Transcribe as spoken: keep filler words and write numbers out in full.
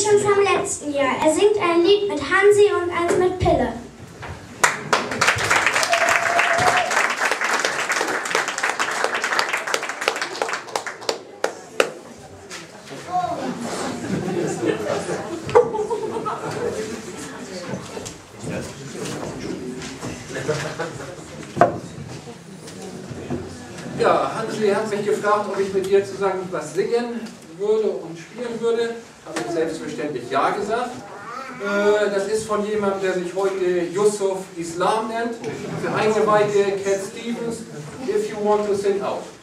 schon vom letzten Jahr. Er singt ein Lied mit Hansi und eins mit Pille. Ja, Hansi hat mich gefragt, ob ich mit ihr zusammen was singen würde und spielen würde. Habe ich selbstverständlich ja gesagt. Äh, das ist von jemandem, der sich heute Yusuf Islam nennt. Für Eingeweihte Cat Stevens, If You Want to Sing Out.